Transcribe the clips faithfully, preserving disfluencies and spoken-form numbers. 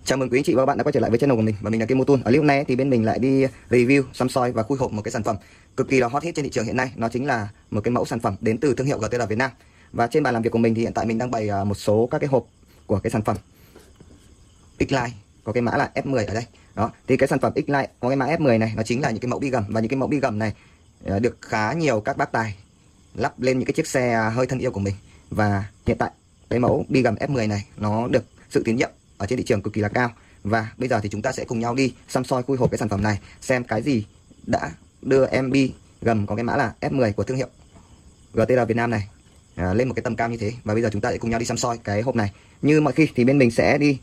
Chào mừng quý anh chị và các bạn đã quay trở lại với channel của mình, và mình là Kim Motul. Ở clip này thì bên mình lại đi review, săm soi và khui hộp một cái sản phẩm cực kỳ là hot hit trên thị trường hiện nay. Nó chính là một cái mẫu sản phẩm đến từ thương hiệu giê tê lờ Việt Nam. Và trên bàn làm việc của mình thì hiện tại mình đang bày một số các cái hộp của cái sản phẩm X-Line, có cái mã là F mười ở đây. Đó, thì cái sản phẩm X-Line có cái mã F mười này nó chính là những cái mẫu bi gầm, và những cái mẫu bi gầm này được khá nhiều các bác tài lắp lên những cái chiếc xe hơi thân yêu của mình. Và hiện tại cái mẫu bi gầm F mười này nó được sự tín nhiệm ở trên thị trường cực kỳ là cao. Và bây giờ thì chúng ta sẽ cùng nhau đi săm soi khui hộp cái sản phẩm này, xem cái gì đã đưa em bi gầm có cái mã là F mười của thương hiệu giê tê lờ Việt Nam này à, lên một cái tầm cao như thế. Và bây giờ chúng ta sẽ cùng nhau đi săm soi cái hộp này. Như mọi khi thì bên mình sẽ đi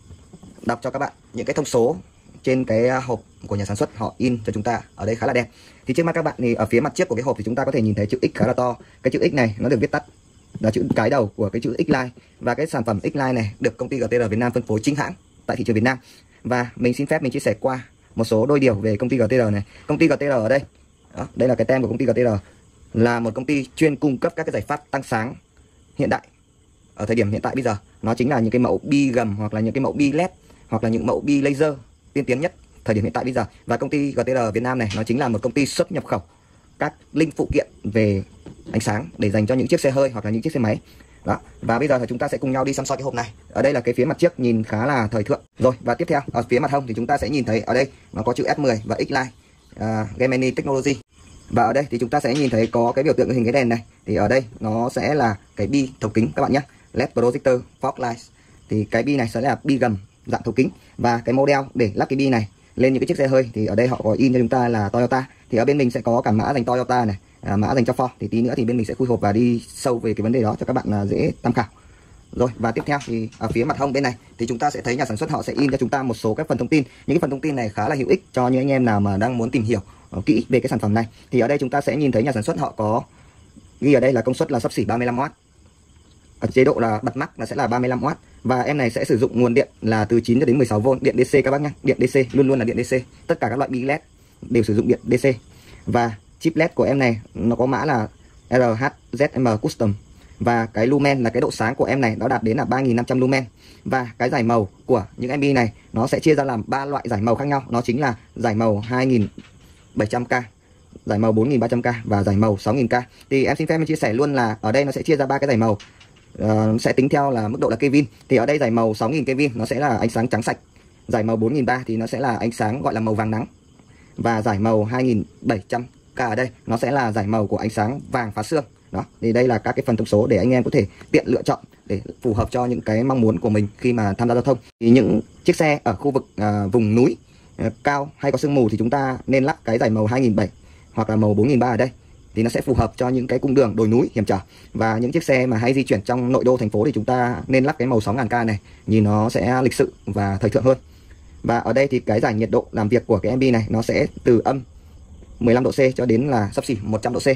đọc cho các bạn những cái thông số trên cái hộp của nhà sản xuất họ in cho chúng ta ở đây khá là đẹp. Thì trước mắt các bạn thì ở phía mặt trước của cái hộp thì chúng ta có thể nhìn thấy chữ X khá là to. Cái chữ X này nó được viết tắt là chữ cái đầu của cái chữ X-Line, và cái sản phẩm X-Line này được công ty giê tê lờ Việt Nam phân phối chính hãng tại thị trường Việt Nam. Và mình xin phép mình chia sẻ qua một số đôi điều về công ty giê tê lờ này. Công ty giê tê lờ ở đây, đó, đây là cái tem của công ty giê tê lờ, là một công ty chuyên cung cấp các cái giải pháp tăng sáng hiện đại ở thời điểm hiện tại bây giờ. Nó chính là những cái mẫu bi gầm, hoặc là những cái mẫu bi led, hoặc là những mẫu bi laser tiên tiến nhất thời điểm hiện tại bây giờ. Và công ty giê tê lờ Việt Nam này nó chính là một công ty xuất nhập khẩu các linh phụ kiện về ánh sáng để dành cho những chiếc xe hơi hoặc là những chiếc xe máy. Đó. Và bây giờ thì chúng ta sẽ cùng nhau đi săm soi cái hộp này. Ở đây là cái phía mặt trước nhìn khá là thời thượng. Rồi, và tiếp theo ở phía mặt hông thì chúng ta sẽ nhìn thấy ở đây nó có chữ F mười và X-Line uh, Gemini Technology. Và ở đây thì chúng ta sẽ nhìn thấy có cái biểu tượng hình cái đèn này. Thì ở đây nó sẽ là cái bi thấu kính các bạn nhé, led projector fog lights. Thì cái bi này sẽ là bi gầm dạng thấu kính, và cái model để lắp cái bi này lên những cái chiếc xe hơi thì ở đây họ có in cho chúng ta là Toyota. Thì ở bên mình sẽ có cả mã dành Toyota này, à, mã dành cho Ford. Thì tí nữa thì bên mình sẽ khui hộp và đi sâu về cái vấn đề đó cho các bạn là dễ tham khảo. Rồi, và tiếp theo thì ở phía mặt hông bên này thì chúng ta sẽ thấy nhà sản xuất họ sẽ in cho chúng ta một số các phần thông tin. Những cái phần thông tin này khá là hữu ích cho những anh em nào mà đang muốn tìm hiểu kỹ về cái sản phẩm này. Thì ở đây chúng ta sẽ nhìn thấy nhà sản xuất họ có ghi ở đây là công suất là xấp xỉ ba mươi lăm oát. Ở chế độ là bật mắc là sẽ là ba mươi lăm oát, và em này sẽ sử dụng nguồn điện là từ chín cho đến mười sáu vôn, điện đê xê các bác nhé. Điện đê xê luôn luôn là điện đê xê. Tất cả các loại bi led đều sử dụng điện đê xê. Và chip led của em này nó có mã là rờ hát dét em Custom, và cái lumen là cái độ sáng của em này nó đạt đến là ba nghìn năm trăm lumen. Và cái giải màu của những em bi này nó sẽ chia ra làm ba loại giải màu khác nhau. Nó chính là giải màu hai nghìn bảy trăm K, giải màu bốn nghìn ba trăm K và giải màu sáu nghìn K. Thì em xin phép mình chia sẻ luôn là ở đây nó sẽ chia ra ba cái giải màu. Uh, sẽ tính theo là mức độ là Kelvin. Thì ở đây giải màu sáu nghìn Kelvin nó sẽ là ánh sáng trắng sạch. Giải màu bốn nghìn ba trăm thì nó sẽ là ánh sáng gọi là màu vàng nắng. Và giải màu hai nghìn bảy trăm K ở đây nó sẽ là giải màu của ánh sáng vàng phá xương. Đó, thì đây là các cái phần thông số để anh em có thể tiện lựa chọn để phù hợp cho những cái mong muốn của mình khi mà tham gia giao thông. Thì những chiếc xe ở khu vực uh, vùng núi uh, cao hay có sương mù thì chúng ta nên lắp cái giải màu hai nghìn bảy trăm hoặc là màu bốn nghìn ba trăm ở đây. Thì nó sẽ phù hợp cho những cái cung đường đồi núi hiểm trở. Và những chiếc xe mà hay di chuyển trong nội đô thành phố thì chúng ta nên lắp cái màu sáu nghìn K này, nhìn nó sẽ lịch sự và thời thượng hơn. Và ở đây thì cái giải nhiệt độ làm việc của cái em bi này nó sẽ từ âm mười lăm độ C cho đến là xấp xỉ một trăm độ C.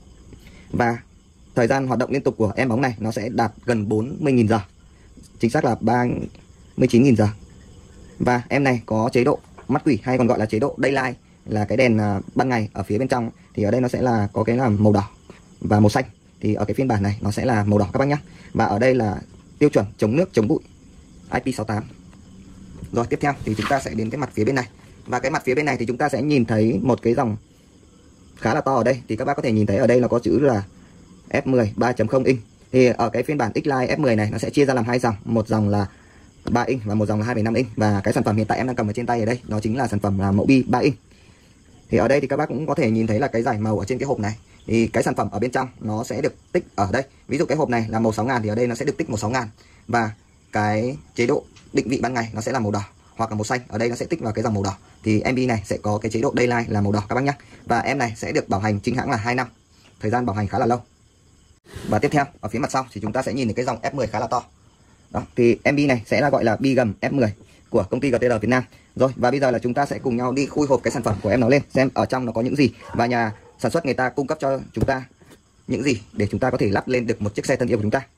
Và thời gian hoạt động liên tục của em bóng này nó sẽ đạt gần bốn mươi nghìn giờ, chính xác là ba mươi chín nghìn giờ. Và em này có chế độ mắt quỷ hay còn gọi là chế độ daylight, là cái đèn ban ngày ở phía bên trong. Thì ở đây nó sẽ là có cái là màu đỏ và màu xanh. Thì ở cái phiên bản này nó sẽ là màu đỏ các bác nhé. Và ở đây là tiêu chuẩn chống nước chống bụi I P sáu tám. Rồi, tiếp theo thì chúng ta sẽ đến cái mặt phía bên này. Và cái mặt phía bên này thì chúng ta sẽ nhìn thấy một cái dòng khá là to ở đây. Thì các bác có thể nhìn thấy ở đây nó có chữ là F mười ba chấm không inch. Thì ở cái phiên bản X-Line F mười này nó sẽ chia ra làm hai dòng, một dòng là ba inch và một dòng là hai phẩy năm inch. Và cái sản phẩm hiện tại em đang cầm ở trên tay ở đây nó chính là sản phẩm là mẫu bi ba inch. Thì ở đây thì các bác cũng có thể nhìn thấy là cái giải màu ở trên cái hộp này. Thì cái sản phẩm ở bên trong nó sẽ được tích ở đây. Ví dụ cái hộp này là màu sáu nghìn thì ở đây nó sẽ được tích màu sáu nghìn. Và cái chế độ định vị ban ngày nó sẽ là màu đỏ hoặc là màu xanh, ở đây nó sẽ tích vào cái dòng màu đỏ. Thì em bi này sẽ có cái chế độ daylight là màu đỏ các bác nhé. Và em này sẽ được bảo hành chính hãng là hai năm, thời gian bảo hành khá là lâu. Và tiếp theo ở phía mặt sau thì chúng ta sẽ nhìn thấy cái dòng F mười khá là to. Đó, thì em bi này sẽ là gọi là bi gầm F mười của công ty giê tê lờ Việt Nam. Rồi, và bây giờ là chúng ta sẽ cùng nhau đi khui hộp cái sản phẩm của em nó lên, xem ở trong nó có những gì và nhà sản xuất người ta cung cấp cho chúng ta những gì để chúng ta có thể lắp lên được một chiếc xe thân yêu của chúng ta.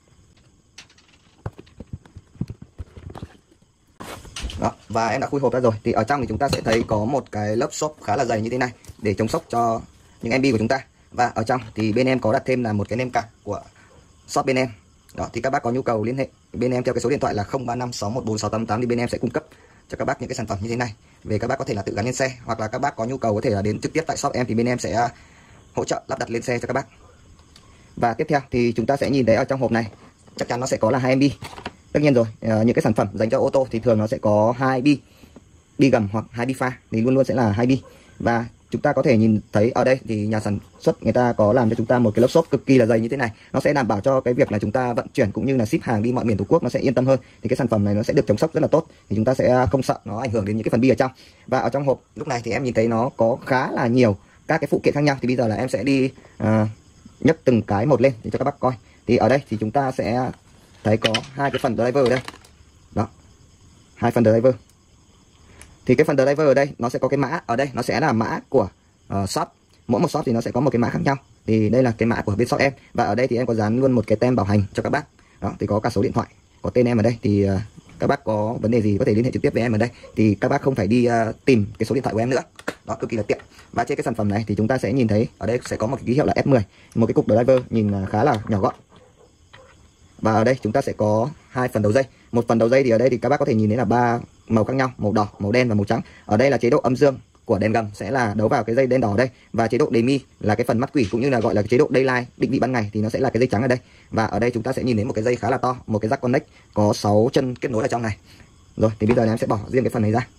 Đó, và em đã khui hộp ra rồi. Thì ở trong thì chúng ta sẽ thấy có một cái lớp xốp khá là dày như thế này để chống sốc cho những em bi của chúng ta. Và ở trong thì bên em có đặt thêm là một cái nêm cạc của shop bên em. Đó, thì các bác có nhu cầu liên hệ bên em theo cái số điện thoại là không ba năm sáu một bốn sáu tám tám thì bên em sẽ cung cấp cho các bác những cái sản phẩm như thế này. Về các bác có thể là tự gắn lên xe, hoặc là các bác có nhu cầu có thể là đến trực tiếp tại shop em thì bên em sẽ hỗ trợ lắp đặt lên xe cho các bác. Và tiếp theo thì chúng ta sẽ nhìn thấy ở trong hộp này chắc chắn nó sẽ có là hai em bi. Tất nhiên rồi, những cái sản phẩm dành cho ô tô thì thường nó sẽ có hai bi, bi gầm hoặc hai bi pha thì luôn luôn sẽ là hai bi. Và chúng ta có thể nhìn thấy ở đây thì nhà sản xuất người ta có làm cho chúng ta một cái lớp xốp cực kỳ là dày như thế này. Nó sẽ đảm bảo cho cái việc là chúng ta vận chuyển cũng như là ship hàng đi mọi miền Tổ quốc nó sẽ yên tâm hơn. Thì cái sản phẩm này nó sẽ được chống sốc rất là tốt. Thì chúng ta sẽ không sợ nó ảnh hưởng đến những cái phần bi ở trong. Và ở trong hộp lúc này thì em nhìn thấy nó có khá là nhiều các cái phụ kiện khác nhau. Thì bây giờ là em sẽ đi uh, nhấc từng cái một lên để cho các bác coi. Thì ở đây thì chúng ta sẽ thấy có hai cái phần driver ở đây. Đó. Hai phần driver. Thì cái phần driver ở đây nó sẽ có cái mã ở đây, nó sẽ là mã của uh, shop. Mỗi một shop thì nó sẽ có một cái mã khác nhau. Thì đây là cái mã của bên shop em. Và ở đây thì em có dán luôn một cái tem bảo hành cho các bác. Đó, thì có cả số điện thoại, có tên em ở đây. Thì uh, các bác có vấn đề gì có thể liên hệ trực tiếp với em ở đây. Thì các bác không phải đi uh, tìm cái số điện thoại của em nữa. Đó, cực kỳ là tiện. Và trên cái sản phẩm này thì chúng ta sẽ nhìn thấy ở đây sẽ có một cái ký hiệu là F mười, một cái cục driver nhìn khá là nhỏ gọn. Và ở đây chúng ta sẽ có hai phần đầu dây. Một phần đầu dây thì ở đây thì các bác có thể nhìn thấy là ba màu khác nhau, màu đỏ, màu đen và màu trắng. Ở đây là chế độ âm dương của đèn gầm sẽ là đấu vào cái dây đen đỏ ở đây, và chế độ demi là cái phần mắt quỷ cũng như là gọi là cái chế độ daylight định vị ban ngày thì nó sẽ là cái dây trắng ở đây. Và ở đây chúng ta sẽ nhìn thấy một cái dây khá là to, một cái jack connect có sáu chân kết nối ở trong này. Rồi thì bây giờ em sẽ bỏ riêng cái phần này ra.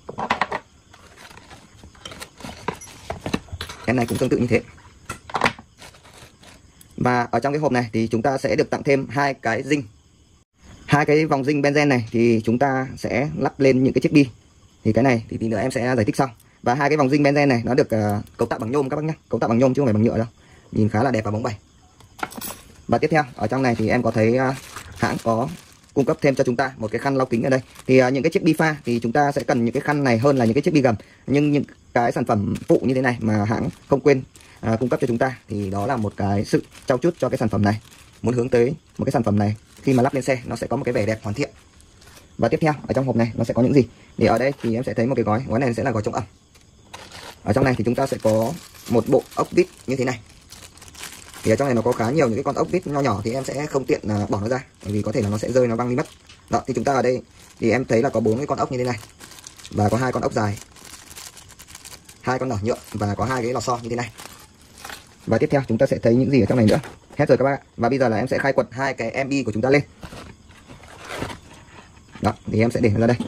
Cái này cũng tương tự như thế. Và ở trong cái hộp này thì chúng ta sẽ được tặng thêm hai cái dinh. Hai cái vòng dinh benzen này thì chúng ta sẽ lắp lên những cái chiếc bi. Thì cái này thì tí nữa em sẽ giải thích sau. Và hai cái vòng dinh benzen này nó được uh, cấu tạo bằng nhôm các bác nhé. Cấu tạo bằng nhôm chứ không phải bằng nhựa đâu. Nhìn khá là đẹp và bóng bẩy. Và tiếp theo ở trong này thì em có thấy uh, hãng có cung cấp thêm cho chúng ta một cái khăn lau kính ở đây. Thì uh, những cái chiếc bi pha thì chúng ta sẽ cần những cái khăn này hơn là những cái chiếc bi gầm. Nhưng những cái sản phẩm phụ như thế này mà hãng không quên À, cung cấp cho chúng ta thì đó là một cái sự trau chuốt cho cái sản phẩm này. Muốn hướng tới một cái sản phẩm này khi mà lắp lên xe nó sẽ có một cái vẻ đẹp hoàn thiện. Và tiếp theo ở trong hộp này nó sẽ có những gì? Thì ở đây thì em sẽ thấy một cái gói, gói này sẽ là gói chống ẩm. Ở trong này thì chúng ta sẽ có một bộ ốc vít như thế này. Thì ở trong này nó có khá nhiều những cái con ốc vít nho nhỏ thì em sẽ không tiện uh, bỏ nó ra, bởi vì có thể là nó sẽ rơi, nó văng đi mất. Đó, thì chúng ta ở đây thì em thấy là có bốn cái con ốc như thế này và có hai con ốc dài, hai con nỏ nhựa và có hai cái lò xo như thế này. Và tiếp theo chúng ta sẽ thấy những gì ở trong này nữa. Hết rồi các bác. Và bây giờ là em sẽ khai quật hai cái em bi của chúng ta lên. Đó, thì em sẽ để nó ra đây.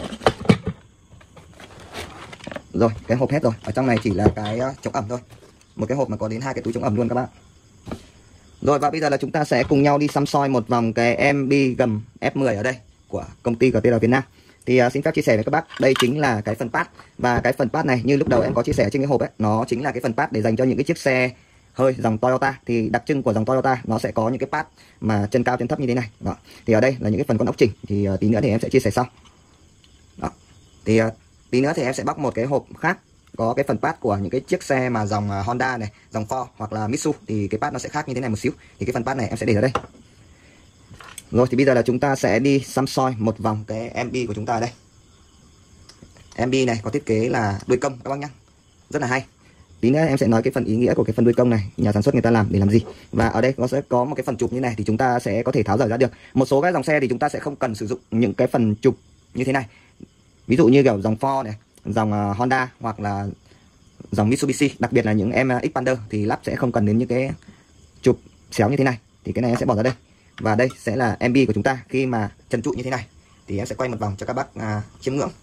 Rồi, cái hộp hết rồi. Ở trong này chỉ là cái chống ẩm thôi. Một cái hộp mà có đến hai cái túi chống ẩm luôn các bác. Rồi, và bây giờ là chúng ta sẽ cùng nhau đi xăm soi một vòng cái em bi gầm F mười ở đây của công ty giê tê lờ Việt Nam. Thì uh, xin phép chia sẻ với các bác, đây chính là cái phần pad. Và cái phần pad này như lúc đầu em có chia sẻ trên cái hộp ấy, nó chính là cái phần pad để dành cho những cái chiếc xe hơi dòng Toyota. Thì đặc trưng của dòng Toyota nó sẽ có những cái pad mà chân cao chân thấp như thế này. Đó. Thì ở đây là những cái phần con ốc chỉnh. Thì uh, tí nữa thì em sẽ chia sẻ sau. Đó. Thì uh, tí nữa thì em sẽ bóc một cái hộp khác có cái phần pad của những cái chiếc xe mà dòng uh, Honda này, dòng Ford hoặc là Mitsubishi. Thì cái pad nó sẽ khác như thế này một xíu. Thì cái phần pad này em sẽ để ở đây. Rồi thì bây giờ là chúng ta sẽ đi xăm soi một vòng cái em bi của chúng ta ở đây. Em bi này có thiết kế là đuôi công các bác nhé, rất là hay. Tí nữa em sẽ nói cái phần ý nghĩa của cái phần đuôi công này, nhà sản xuất người ta làm để làm gì. Và ở đây nó sẽ có một cái phần chụp như này thì chúng ta sẽ có thể tháo rời ra được. Một số cái dòng xe thì chúng ta sẽ không cần sử dụng những cái phần chụp như thế này. Ví dụ như kiểu dòng Ford này, dòng Honda hoặc là dòng Mitsubishi, đặc biệt là những em Xpander thì lắp sẽ không cần đến những cái chụp xéo như thế này. Thì cái này em sẽ bỏ ra đây. Và đây sẽ là em bi của chúng ta khi mà trần trụi như thế này. Thì em sẽ quay một vòng cho các bác à, chiêm ngưỡng.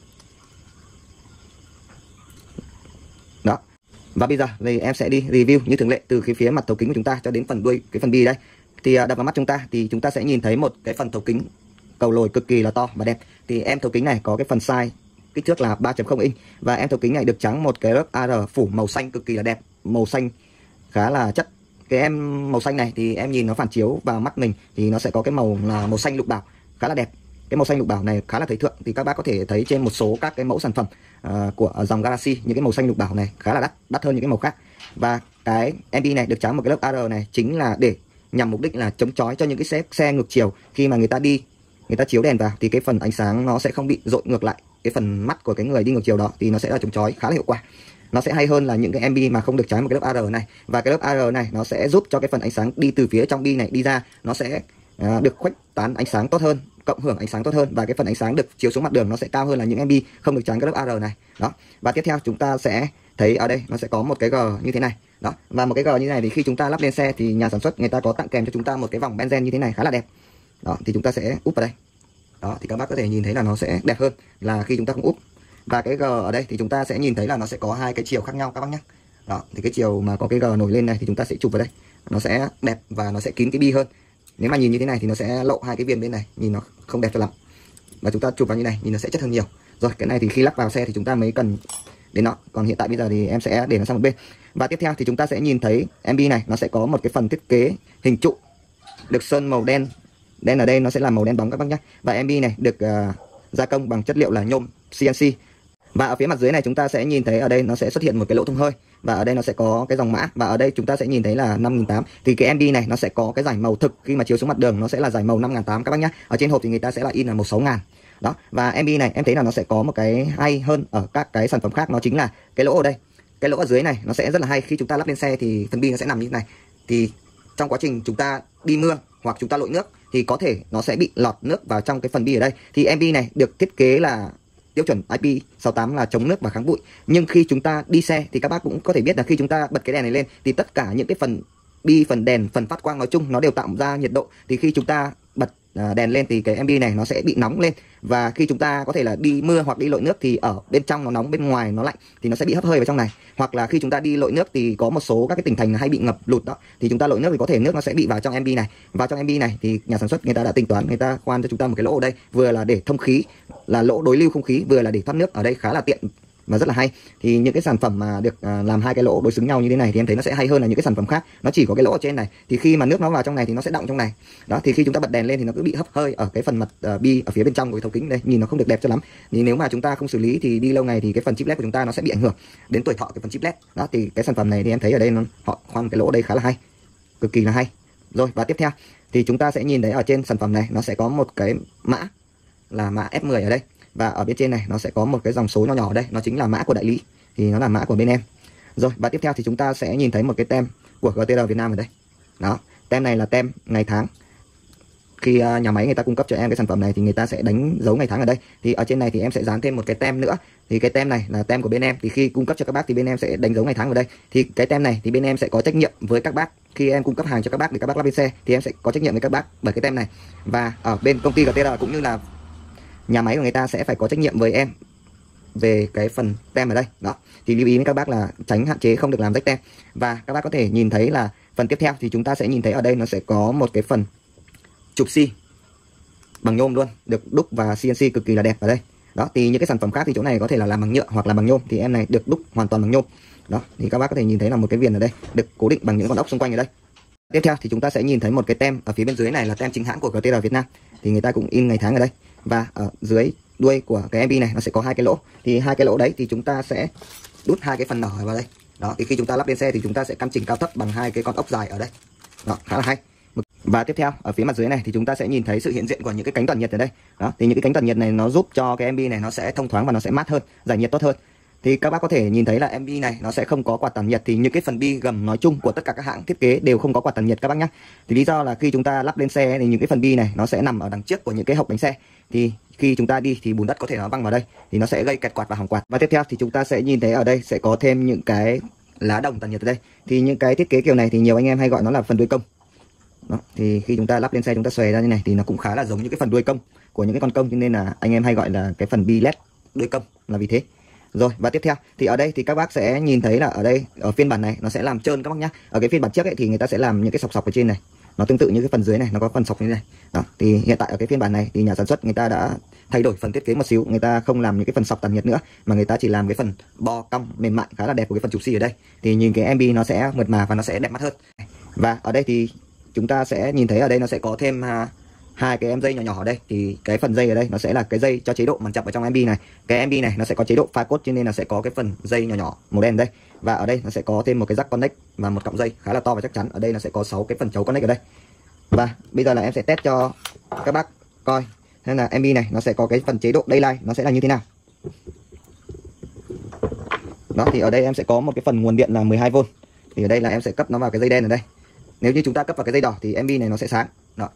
Đó. Và bây giờ thì em sẽ đi review như thường lệ từ cái phía mặt thấu kính của chúng ta cho đến phần đuôi cái phần bi đây. Thì đập vào mắt chúng ta thì chúng ta sẽ nhìn thấy một cái phần thấu kính cầu lồi cực kỳ là to và đẹp. Thì em thấu kính này có cái phần size kích thước là ba chấm không inch và em thấu kính này được trắng một cái lớp a rờ phủ màu xanh cực kỳ là đẹp, màu xanh khá là chất. Cái em màu xanh này thì em nhìn nó phản chiếu vào mắt mình thì nó sẽ có cái màu là màu xanh lục bảo khá là đẹp. Cái màu xanh lục bảo này khá là thời thượng, thì các bác có thể thấy trên một số các cái mẫu sản phẩm uh, của dòng Galaxy những cái màu xanh lục bảo này khá là đắt, đắt hơn những cái màu khác. Và cái em bi này được trắng một cái lớp a rờ này chính là để nhằm mục đích là chống chói cho những cái xe, xe ngược chiều. Khi mà người ta đi, người ta chiếu đèn vào thì cái phần ánh sáng nó sẽ không bị dội ngược lại cái phần mắt của cái người đi ngược chiều đó, thì nó sẽ là chống chói khá là hiệu quả. Nó sẽ hay hơn là những cái em bi mà không được trắng một cái lớp a rờ này. Và cái lớp a rờ này nó sẽ giúp cho cái phần ánh sáng đi từ phía trong bi này đi ra, nó sẽ uh, được khuếch tán ánh sáng tốt hơn, cộng hưởng ánh sáng tốt hơn, và cái phần ánh sáng được chiếu xuống mặt đường nó sẽ cao hơn là những em bê không được tránh cái lớp a rờ này. Đó. Và tiếp theo chúng ta sẽ thấy ở đây nó sẽ có một cái G như thế này. Đó. Và một cái G như thế này thì khi chúng ta lắp lên xe thì nhà sản xuất người ta có tặng kèm cho chúng ta một cái vòng benzen như thế này khá là đẹp. Đó, thì chúng ta sẽ úp vào đây. Đó, thì các bác có thể nhìn thấy là nó sẽ đẹp hơn là khi chúng ta không úp. Và cái G ở đây thì chúng ta sẽ nhìn thấy là nó sẽ có hai cái chiều khác nhau các bác nhé. Đó, thì cái chiều mà có cái G nổi lên này thì chúng ta sẽ chụp vào đây. Nó sẽ đẹp và nó sẽ kín cái bi hơn. Nếu mà nhìn như thế này thì nó sẽ lộ hai cái viền bên này, nhìn nó không đẹp cho lắm. Và chúng ta chụp vào như này nhìn nó sẽ chất hơn nhiều. Rồi, cái này thì khi lắp vào xe thì chúng ta mới cần đến nó. Còn hiện tại bây giờ thì em sẽ để nó sang một bên. Và tiếp theo thì chúng ta sẽ nhìn thấy em bê này nó sẽ có một cái phần thiết kế hình trụ được sơn màu đen. Đen ở đây nó sẽ là màu đen bóng các bác nhé. Và em bê này được uh, gia công bằng chất liệu là nhôm xê en xê. Và ở phía mặt dưới này chúng ta sẽ nhìn thấy ở đây nó sẽ xuất hiện một cái lỗ thông hơi. Và ở đây nó sẽ có cái dòng mã. Và ở đây chúng ta sẽ nhìn thấy là năm nghìn tám trăm. Thì cái em bê này nó sẽ có cái dải màu thực khi mà chiếu xuống mặt đường nó sẽ là dải màu năm nghìn tám trăm các bác nhé. Ở trên hộp thì người ta sẽ là in là màu sáu nghìn. Đó. Và em bê này em thấy là nó sẽ có một cái hay hơn ở các cái sản phẩm khác, nó chính là cái lỗ ở đây. Cái lỗ ở dưới này nó sẽ rất là hay. Khi chúng ta lắp lên xe thì phần bi nó sẽ nằm như thế này. Thì trong quá trình chúng ta đi mưa hoặc chúng ta lội nước thì có thể nó sẽ bị lọt nước vào trong cái phần bi ở đây. Thì em bê này được thiết kế là tiêu chuẩn I P sáu tám là chống nước và kháng bụi. Nhưng khi chúng ta đi xe thì các bác cũng có thể biết là khi chúng ta bật cái đèn này lên thì tất cả những cái phần bi, phần đèn, phần phát quang nói chung nó đều tạo ra nhiệt độ. Thì khi chúng ta bật đèn lên thì cái em bê này nó sẽ bị nóng lên. Và khi chúng ta có thể là đi mưa hoặc đi lội nước thì ở bên trong nó nóng, bên ngoài nó lạnh thì nó sẽ bị hấp hơi vào trong này. Hoặc là khi chúng ta đi lội nước thì có một số các cái tỉnh thành hay bị ngập lụt đó, thì chúng ta lội nước thì có thể nước nó sẽ bị vào trong em bê này. Vào trong em bê này thì nhà sản xuất người ta đã tính toán, người ta khoan cho chúng ta một cái lỗ ở đây, vừa là để thông khí, là lỗ đối lưu không khí, vừa là để thoát nước. Ở đây khá là tiện và rất là hay. Thì những cái sản phẩm mà được làm hai cái lỗ đối xứng nhau như thế này thì em thấy nó sẽ hay hơn là những cái sản phẩm khác nó chỉ có cái lỗ ở trên này. Thì khi mà nước nó vào trong này thì nó sẽ đọng trong này. Đó, thì khi chúng ta bật đèn lên thì nó cứ bị hấp hơi ở cái phần mặt uh, bi ở phía bên trong của cái thấu kính đây, nhìn nó không được đẹp cho lắm. Thì nếu mà chúng ta không xử lý thì đi lâu ngày thì cái phần chip led của chúng ta nó sẽ bị ảnh hưởng đến tuổi thọ cái phần chip led. Đó, thì cái sản phẩm này thì em thấy ở đây nó họ khoan cái lỗ ở đây khá là hay, cực kỳ là hay. Rồi, và tiếp theo thì chúng ta sẽ nhìn thấy ở trên sản phẩm này nó sẽ có một cái mã là mã F mười ở đây. Và ở bên trên này nó sẽ có một cái dòng số nhỏ nhỏ ở đây, nó chính là mã của đại lý, thì nó là mã của bên em. Rồi, và tiếp theo thì chúng ta sẽ nhìn thấy một cái tem của giê tê rờ Việt Nam ở đây. Đó, tem này là tem ngày tháng. Khi uh, nhà máy người ta cung cấp cho em cái sản phẩm này thì người ta sẽ đánh dấu ngày tháng ở đây. Thì ở trên này thì em sẽ dán thêm một cái tem nữa. Thì cái tem này là tem của bên em, thì khi cung cấp cho các bác thì bên em sẽ đánh dấu ngày tháng ở đây. Thì cái tem này thì bên em sẽ có trách nhiệm với các bác. Khi em cung cấp hàng cho các bác để các bác lắp lên xe thì em sẽ có trách nhiệm với các bác bởi cái tem này. Và ở bên công ty giê tê rờ cũng như là nhà máy của người ta sẽ phải có trách nhiệm với em về cái phần tem ở đây. Đó, thì lưu ý với các bác là tránh hạn chế không được làm rách tem. Và các bác có thể nhìn thấy là phần tiếp theo thì chúng ta sẽ nhìn thấy ở đây nó sẽ có một cái phần chụp xi bằng nhôm luôn, được đúc và xê en xê cực kỳ là đẹp ở đây. Đó, thì những cái sản phẩm khác thì chỗ này có thể là làm bằng nhựa hoặc là bằng nhôm, thì em này được đúc hoàn toàn bằng nhôm. Đó, thì các bác có thể nhìn thấy là một cái viền ở đây được cố định bằng những con ốc xung quanh ở đây. Tiếp theo thì chúng ta sẽ nhìn thấy một cái tem ở phía bên dưới này là tem chính hãng của giê tê rờ Việt Nam, thì người ta cũng in ngày tháng ở đây. Và ở dưới đuôi của cái em bê này nó sẽ có hai cái lỗ, thì hai cái lỗ đấy thì chúng ta sẽ đút hai cái phần nở vào đây. Đó, thì khi chúng ta lắp lên xe thì chúng ta sẽ căn chỉnh cao thấp bằng hai cái con ốc dài ở đây. Đó, khá là hay. Và tiếp theo ở phía mặt dưới này thì chúng ta sẽ nhìn thấy sự hiện diện của những cái cánh tản nhiệt ở đây. Đó, thì những cái cánh tản nhiệt này nó giúp cho cái em bê này nó sẽ thông thoáng và nó sẽ mát hơn, giải nhiệt tốt hơn. Thì các bác có thể nhìn thấy là em bê này nó sẽ không có quạt tản nhiệt, thì những cái phần bi gầm nói chung của tất cả các hãng thiết kế đều không có quạt tản nhiệt các bác nhé. Thì lý do là khi chúng ta lắp lên xe thì những cái phần bi này nó sẽ nằm ở đằng trước của những cái hộc bánh xe, thì khi chúng ta đi thì bùn đất có thể nó văng vào đây thì nó sẽ gây kẹt quạt và hỏng quạt. Và tiếp theo thì chúng ta sẽ nhìn thấy ở đây sẽ có thêm những cái lá đồng tản nhiệt ở đây. Thì những cái thiết kế kiểu này thì nhiều anh em hay gọi nó là phần đuôi công. Đó, thì khi chúng ta lắp lên xe chúng ta xòe ra như này thì nó cũng khá là giống như cái phần đuôi công của những cái con công, cho nên là anh em hay gọi là cái phần bi led đuôi công là vì thế. Rồi, và tiếp theo thì ở đây thì các bác sẽ nhìn thấy là ở đây ở phiên bản này nó sẽ làm trơn các bác nhá. Ở cái phiên bản trước ấy thì người ta sẽ làm những cái sọc sọc ở trên này, nó tương tự như cái phần dưới này, nó có phần sọc như này. Đó, thì hiện tại ở cái phiên bản này thì nhà sản xuất người ta đã thay đổi phần thiết kế một xíu, người ta không làm những cái phần sọc tản nhiệt nữa mà người ta chỉ làm cái phần bo cong mềm mại khá là đẹp của cái phần chụp xi ở đây. Thì nhìn cái em bê nó sẽ mượt mà và nó sẽ đẹp mắt hơn. Và ở đây thì chúng ta sẽ nhìn thấy ở đây nó sẽ có thêm uh, hai cái em dây nhỏ nhỏ ở đây. Thì cái phần dây ở đây nó sẽ là cái dây cho chế độ màn chập ở trong em bê này. Cái em bê này nó sẽ có chế độ pha cốt cho nên là sẽ có cái phần dây nhỏ nhỏ màu đen đây. Và ở đây nó sẽ có thêm một cái jack connect và một cọng dây khá là to và chắc chắn. Ở đây nó sẽ có sáu cái phần chấu connect ở đây. Và bây giờ là em sẽ test cho các bác coi nên là em bê này nó sẽ có cái phần chế độ daylight nó sẽ là như thế nào. Đó, thì ở đây em sẽ có một cái phần nguồn điện là mười hai vôn. Thì ở đây là em sẽ cấp nó vào cái dây đen ở đây. Nếu như chúng ta cấp vào cái dây đỏ thì em bê này nó sẽ sáng. Đó.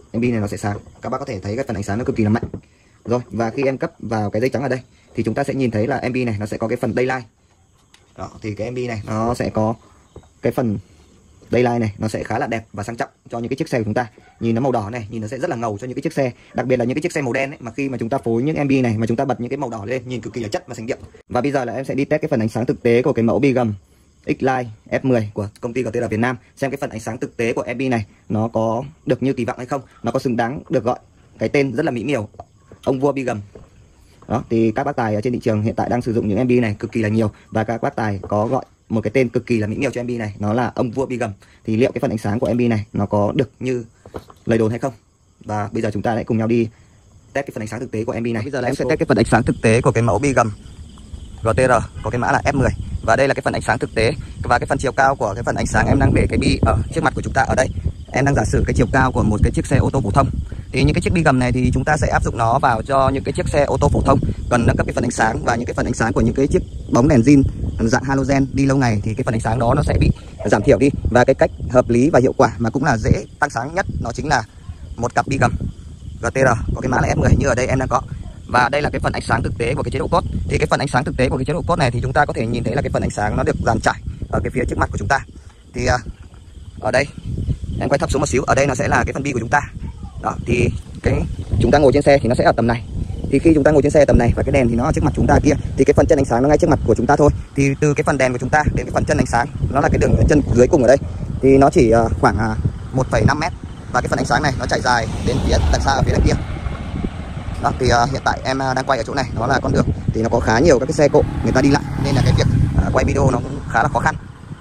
em pê này nó sẽ sáng. Các bác có thể thấy cái phần ánh sáng nó cực kỳ là mạnh. Rồi, và khi em cấp vào cái dây trắng ở đây thì chúng ta sẽ nhìn thấy là em pê này nó sẽ có cái phần daylight. Đó, thì cái em pê này nó sẽ có cái phần daylight này nó sẽ khá là đẹp và sang trọng cho những cái chiếc xe của chúng ta. Nhìn nó màu đỏ này, nhìn nó sẽ rất là ngầu cho những cái chiếc xe, đặc biệt là những cái chiếc xe màu đen ấy, mà khi mà chúng ta phối những em pê này mà chúng ta bật những cái màu đỏ lên nhìn cực kỳ là chất và sánh điệu. Và bây giờ là em sẽ đi test cái phần ánh sáng thực tế của cái mẫu bi gầm X-Line F mười của công ty giê tê rờ Việt Nam, xem cái phần ánh sáng thực tế của em pê này nó có được như kỳ vọng hay không, nó có xứng đáng được gọi cái tên rất là mỹ miều ông vua bi gầm. Đó, thì các bác tài ở trên thị trường hiện tại đang sử dụng những em pê này cực kỳ là nhiều, và các bác tài có gọi một cái tên cực kỳ là mỹ miều cho em pê này, nó là ông vua bi gầm. Thì liệu cái phần ánh sáng của em pê này nó có được như lời đồn hay không? Và bây giờ chúng ta hãy cùng nhau đi test cái phần ánh sáng thực tế của em pê này. Bây giờ là em sẽ test cái phần ánh sáng thực tế của cái mẫu bi gầm giê tê rờ có cái mã là F mười. Và đây là cái phần ánh sáng thực tế, và cái phần chiều cao của cái phần ánh sáng em đang để cái bi ở trước mặt của chúng ta ở đây. Em đang giả sử cái chiều cao của một cái chiếc xe ô tô phổ thông. Thì những cái chiếc bi gầm này thì chúng ta sẽ áp dụng nó vào cho những cái chiếc xe ô tô phổ thông cần nâng cấp cái phần ánh sáng, và những cái phần ánh sáng của những cái chiếc bóng đèn zin dạng halogen đi lâu ngày thì cái phần ánh sáng đó nó sẽ bị giảm thiểu đi. Và cái cách hợp lý và hiệu quả mà cũng là dễ tăng sáng nhất nó chính là một cặp bi gầm giê tê rờ có cái mã là F mười như ở đây em đang có. Và đây là cái phần ánh sáng thực tế của cái chế độ cốt. Thì cái phần ánh sáng thực tế của cái chế độ cốt này thì chúng ta có thể nhìn thấy là cái phần ánh sáng nó được dàn trải ở cái phía trước mặt của chúng ta. Thì uh, ở đây em quay thấp xuống một xíu, ở đây nó sẽ là cái phần bi của chúng ta. Đó, thì cái chúng ta ngồi trên xe thì nó sẽ ở tầm này. Thì khi chúng ta ngồi trên xe tầm này và cái đèn thì nó ở trước mặt chúng ta kia, thì cái phần chân ánh sáng nó ngay trước mặt của chúng ta thôi. Thì từ cái phần đèn của chúng ta đến cái phần chân ánh sáng, nó là cái đường chân dưới cùng ở đây, thì nó chỉ uh, khoảng uh, một phẩy năm mét. Và cái phần ánh sáng này nó chạy dài đến phía đằng xa ở phía đằng kia. Đó, thì uh, hiện tại em uh, đang quay ở chỗ này, nó là con đường thì nó có khá nhiều các cái xe cộ người ta đi lại, nên là cái việc uh, quay video nó cũng khá là khó khăn.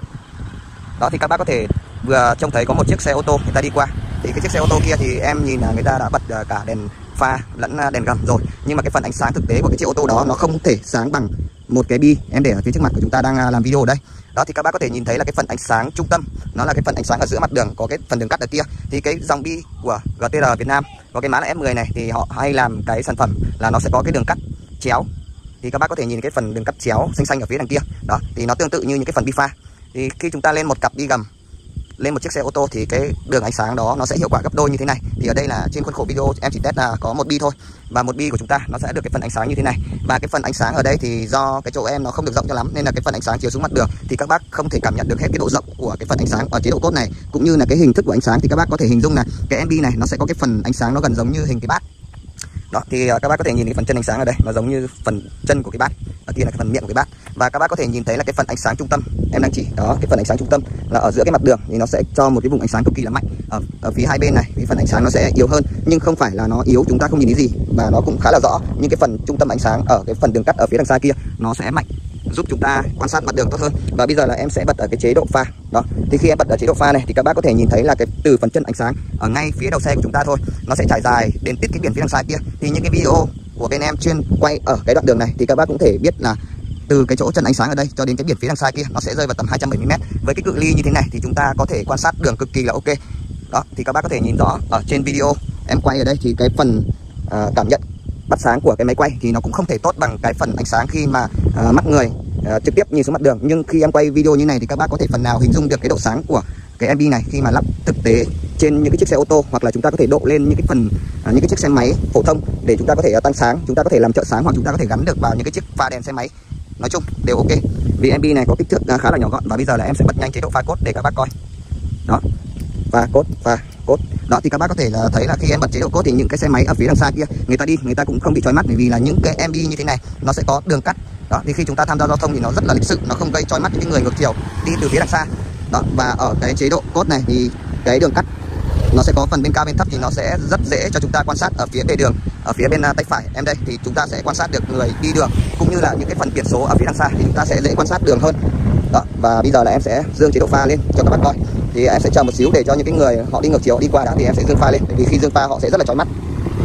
Đó, thì các bác có thể vừa trông thấy có một chiếc xe ô tô người ta đi qua. Thì cái chiếc xe ô tô kia thì em nhìn là người ta đã bật uh, cả đèn pha lẫn uh, đèn gầm rồi, nhưng mà cái phần ánh sáng thực tế của cái chiếc ô tô đó nó không thể sáng bằng một cái bi em để ở phía trước mặt của chúng ta đang uh, làm video ở đây. Đó, thì các bác có thể nhìn thấy là cái phần ánh sáng trung tâm nó là cái phần ánh sáng ở giữa mặt đường, có cái phần đường cắt ở kia. Thì cái dòng bi của giê tê rờ Việt Nam có cái mã là F mười này thì họ hay làm cái sản phẩm là nó sẽ có cái đường cắt chéo. Thì các bác có thể nhìn cái phần đường cắt chéo xanh xanh ở phía đằng kia. Đó, thì nó tương tự như những cái phần bi pha. Thì khi chúng ta lên một cặp bi gầm, lên một chiếc xe ô tô thì cái đường ánh sáng đó nó sẽ hiệu quả gấp đôi như thế này. Thì ở đây là trên khuôn khổ video em chỉ test là có một bi thôi, và một bi của chúng ta nó sẽ được cái phần ánh sáng như thế này. Và cái phần ánh sáng ở đây thì do cái chỗ em nó không được rộng cho lắm, nên là cái phần ánh sáng chiếu xuống mặt đường thì các bác không thể cảm nhận được hết cái độ rộng của cái phần ánh sáng ở chế độ cốt này, cũng như là cái hình thức của ánh sáng. Thì các bác có thể hình dung là cái em pê này nó sẽ có cái phần ánh sáng nó gần giống như hình cái bát. Đó, thì các bác có thể nhìn cái phần chân ánh sáng ở đây nó giống như phần chân của cái bát, ở kia là cái phần miệng của cái bát. Và các bác có thể nhìn thấy là cái phần ánh sáng trung tâm em đang chỉ, đó, cái phần ánh sáng trung tâm là ở giữa cái mặt đường thì nó sẽ cho một cái vùng ánh sáng cực kỳ là mạnh. Ở, ở phía hai bên này cái phần ánh sáng nó sẽ yếu hơn, nhưng không phải là nó yếu chúng ta không nhìn thấy gì, mà nó cũng khá là rõ. Nhưng cái phần trung tâm ánh sáng ở cái phần đường cắt ở phía đằng xa kia nó sẽ mạnh, giúp chúng ta quan sát mặt đường tốt hơn. Và bây giờ là em sẽ bật ở cái chế độ pha. Đó, thì khi em bật ở chế độ pha này thì các bác có thể nhìn thấy là cái từ phần chân ánh sáng ở ngay phía đầu xe của chúng ta thôi, nó sẽ trải dài đến tít cái biển phía đằng xa kia. Thì những cái video của bên em chuyên quay ở cái đoạn đường này thì các bác cũng thể biết là từ cái chỗ chân ánh sáng ở đây cho đến cái biển phía đằng xa kia nó sẽ rơi vào tầm hai trăm bảy mươi mét. Với cái cự ly như thế này thì chúng ta có thể quan sát đường cực kỳ là ok. Đó, thì các bác có thể nhìn rõ ở trên video em quay ở đây thì cái phần uh, cảm nhận bắt sáng của cái máy quay thì nó cũng không thể tốt bằng cái phần ánh sáng khi mà uh, mắt người uh, trực tiếp nhìn xuống mặt đường. Nhưng khi em quay video như này thì các bác có thể phần nào hình dung được cái độ sáng của cái em pê này khi mà lắp thực tế trên những cái chiếc xe ô tô, hoặc là chúng ta có thể độ lên những cái phần uh, những cái chiếc xe máy phổ thông để chúng ta có thể uh, tăng sáng, chúng ta có thể làm trợ sáng, hoặc chúng ta có thể gắn được vào những cái chiếc pha đèn xe máy. Nói chung đều ok, vì em pê này có kích thước uh, khá là nhỏ gọn. Và bây giờ là em sẽ bật nhanh chế độ pha cốt để các bác coi. Đó, pha cốt, pha cốt. Đó, thì các bác có thể là thấy là khi em bật chế độ cốt thì những cái xe máy ở phía đằng xa kia người ta đi, người ta cũng không bị chói mắt, bởi vì là những cái em pê như thế này nó sẽ có đường cắt. Đó, thì khi chúng ta tham gia giao thông thì nó rất là lịch sự, nó không gây chói mắt những cái người ngược chiều đi từ phía đằng xa. Đó, và ở cái chế độ cốt này thì cái đường cắt nó sẽ có phần bên cao bên thấp thì nó sẽ rất dễ cho chúng ta quan sát. Ở phía bề đường, ở phía bên tay phải em đây thì chúng ta sẽ quan sát được người đi đường, cũng như là những cái phần biển số ở phía đằng xa thì chúng ta sẽ dễ quan sát đường hơn. Đó, và bây giờ là em sẽ dương chế độ pha lên cho các bạn coi. Thì em sẽ chờ một xíu để cho những cái người họ đi ngược chiều đi qua đã, thì em sẽ dương pha lên, bởi vì khi dương pha họ sẽ rất là chói mắt.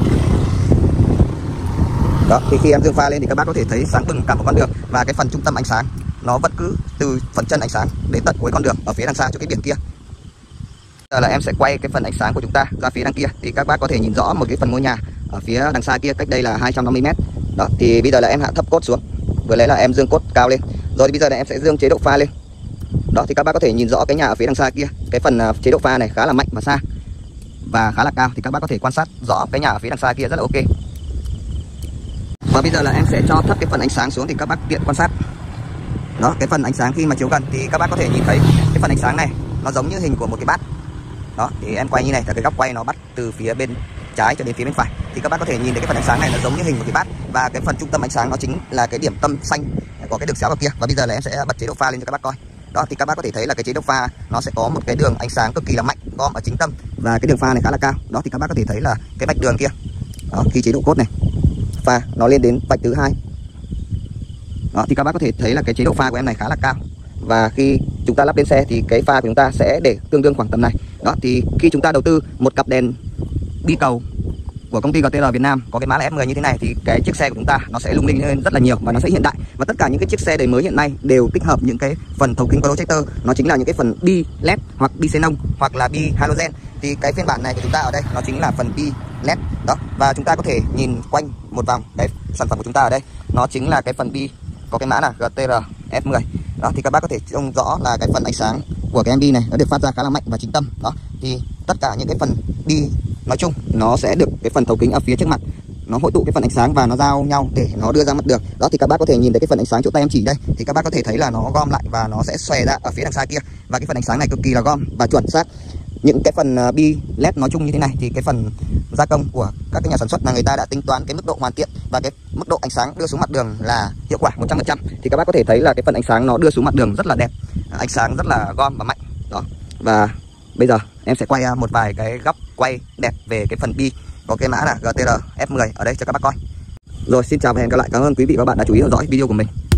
Đó, thì khi em dương pha lên thì các bác có thể thấy sáng bừng cả một con đường, và cái phần trung tâm ánh sáng nó vẫn cứ từ phần chân ánh sáng đến tận cuối con đường ở phía đằng xa cho cái biển kia. Giờ là em sẽ quay cái phần ánh sáng của chúng ta ra phía đằng kia thì các bác có thể nhìn rõ một cái phần ngôi nhà ở phía đằng xa kia cách đây là hai trăm năm mươi mét. Đó, thì bây giờ là em hạ thấp cốt xuống, vừa lấy là em dương cốt cao lên. Rồi thì bây giờ là em sẽ dương chế độ pha lên. Đó, thì các bác có thể nhìn rõ cái nhà ở phía đằng xa kia, cái phần uh, chế độ pha này khá là mạnh và xa. và khá là cao, thì các bác có thể quan sát rõ cái nhà ở phía đằng xa kia rất là ok. Và bây giờ là em sẽ cho thấp cái phần ánh sáng xuống thì các bác tiện quan sát. Đó, cái phần ánh sáng khi mà chiếu gần thì các bác có thể nhìn thấy cái phần ánh sáng này nó giống như hình của một cái bát. Đó, thì em quay như này, cái góc quay nó bắt từ phía bên trái cho đến phía bên phải, thì các bác có thể nhìn thấy cái phần ánh sáng này nó giống như hình một cái bát, và cái phần trung tâm ánh sáng nó chính là cái điểm tâm xanh có cái đường xéo vào kia. Và bây giờ là em sẽ bật chế độ pha lên cho các bác coi. Đó, thì các bác có thể thấy là cái chế độ pha nó sẽ có một cái đường ánh sáng cực kỳ là mạnh gom ở chính tâm, và cái đường pha này khá là cao. Đó, thì các bác có thể thấy là cái vạch đường kia. Đó, khi chế độ cốt này pha nó lên đến vạch thứ hai. Đó, thì các bác có thể thấy là cái chế độ pha của em này khá là cao, và khi chúng ta lắp lên xe thì cái pha của chúng ta sẽ để tương đương khoảng tầm này. Đó, thì khi chúng ta đầu tư một cặp đèn bi cầu của công ty giê tê rờ Việt Nam có cái mã là F mười như thế này thì cái chiếc xe của chúng ta nó sẽ lung linh hơn rất là nhiều và nó sẽ hiện đại. Và tất cả những cái chiếc xe đời mới hiện nay đều tích hợp những cái phần thấu kính projector, nó chính là những cái phần bi led hoặc bi xenon hoặc là bi halogen. Thì cái phiên bản này của chúng ta ở đây nó chính là phần bi led. Đó, và chúng ta có thể nhìn quanh một vòng cái sản phẩm của chúng ta ở đây, nó chính là cái phần bi có cái mã là giê tê rờ F mười. Đó, thì các bác có thể trông rõ là cái phần ánh sáng của cái em bi này nó được phát ra khá là mạnh và chính tâm. Đó, thì tất cả những cái phần bi nói chung nó sẽ được cái phần thấu kính ở phía trước mặt nó hội tụ cái phần ánh sáng và nó giao nhau để nó đưa ra mặt đường. Đó, thì các bác có thể nhìn thấy cái phần ánh sáng chỗ tay em chỉ đây, thì các bác có thể thấy là nó gom lại và nó sẽ xòe ra ở phía đằng xa kia, và cái phần ánh sáng này cực kỳ là gom và chuẩn xác. Những cái phần bi led nói chung như thế này thì cái phần gia công của các cái nhà sản xuất là người ta đã tính toán cái mức độ hoàn thiện và cái mức độ ánh sáng đưa xuống mặt đường là hiệu quả một trăm phần trăm. Thì các bác có thể thấy là cái phần ánh sáng nó đưa xuống mặt đường rất là đẹp, ánh sáng rất là gom và mạnh. Đó, và bây giờ em sẽ quay một vài cái góc quay đẹp về cái phần bi có cái mã là giê tê rờ F mười ở đây cho các bác coi. Rồi, xin chào và hẹn gặp lại. Cảm ơn quý vị và các bạn đã chú ý theo dõi video của mình.